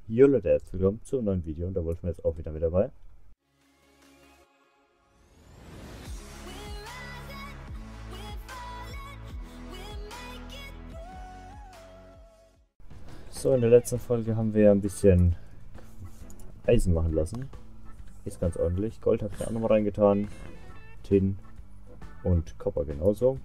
Jo Leute, herzlich willkommen zu einem neuen Video und da wollen wir jetzt auch wieder mit dabei. So, in der letzten Folge haben wir ja ein bisschen Eisen machen lassen. Ist ganz ordentlich. Gold habe ich da auch nochmal reingetan. Tin und Kupfer genauso.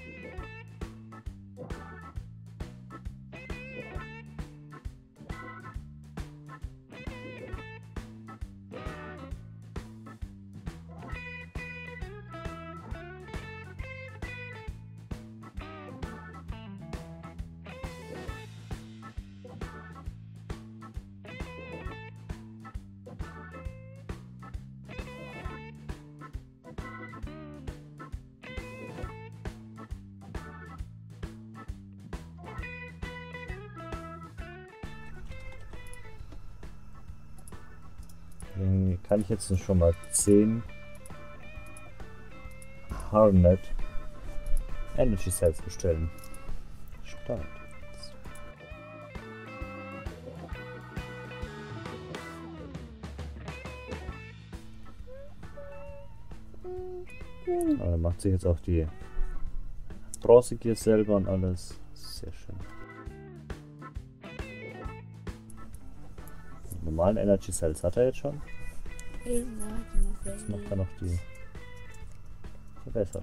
Dann kann ich jetzt schon mal 10 Harnet Energy Cells bestellen. Start. Dann macht sich jetzt auch die Bronze hier selber und alles. Sehr schön. Die normalen Energy Cells hat er jetzt schon. Jetzt macht er noch die verbessert.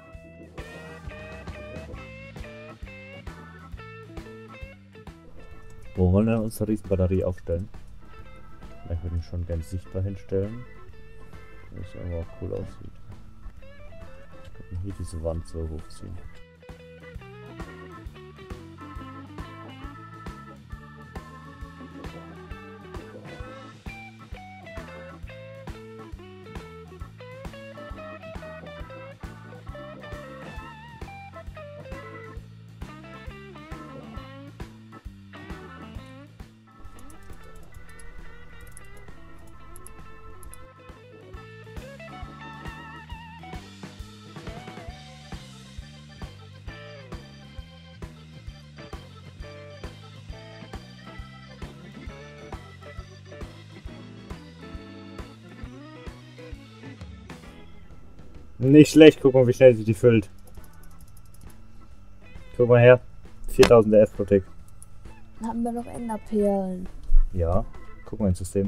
Wo wollen wir unsere Riesenbatterie aufstellen? Ich würde ihn schon gerne sichtbar hinstellen, damit es aber auch cool aussieht. Ich könnte hier diese Wand so hochziehen. Nicht schlecht, guck mal wie schnell sich die füllt. Guck mal her, 4000 F pro Tick. Dann haben wir noch Enderperlen. Ja, guck mal ins System.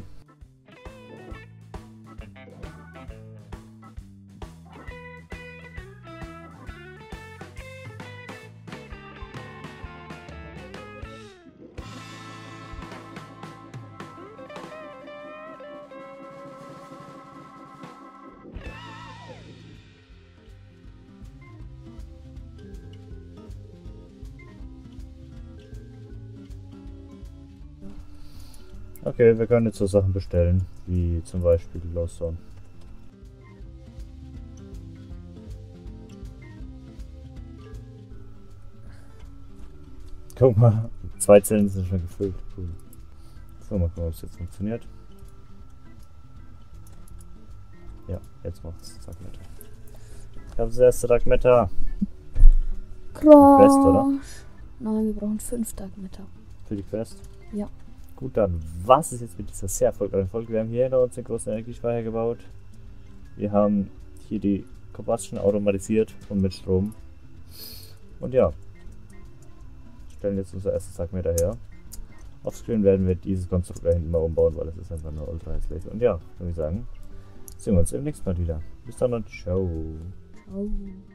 Okay, wir können jetzt so Sachen bestellen, wie zum Beispiel Glowstone. Guck mal, 2 Zellen sind schon gefüllt. Cool. So, mal gucken, ob es jetzt funktioniert. Ja, jetzt macht es Tagmeta. Ich habe das erste Tagmeta. Quest, oder? Nein, wir brauchen 5 Tagmeta. Für die Quest? Ja. Gut, dann was ist jetzt mit dieser sehr erfolgreichen Folge? Wir haben hier hinter uns den großen Energiespeicher gebaut. Wir haben hier die Combustion automatisiert und mit Strom. Und ja, stellen jetzt unser erstes Tagmeter her. Offscreen werden wir dieses Konstrukt da hinten mal umbauen, weil es ist einfach nur ultra hässlich. Und ja, würde ich sagen, sehen wir uns im nächsten Mal wieder. Bis dann und ciao. Ciao.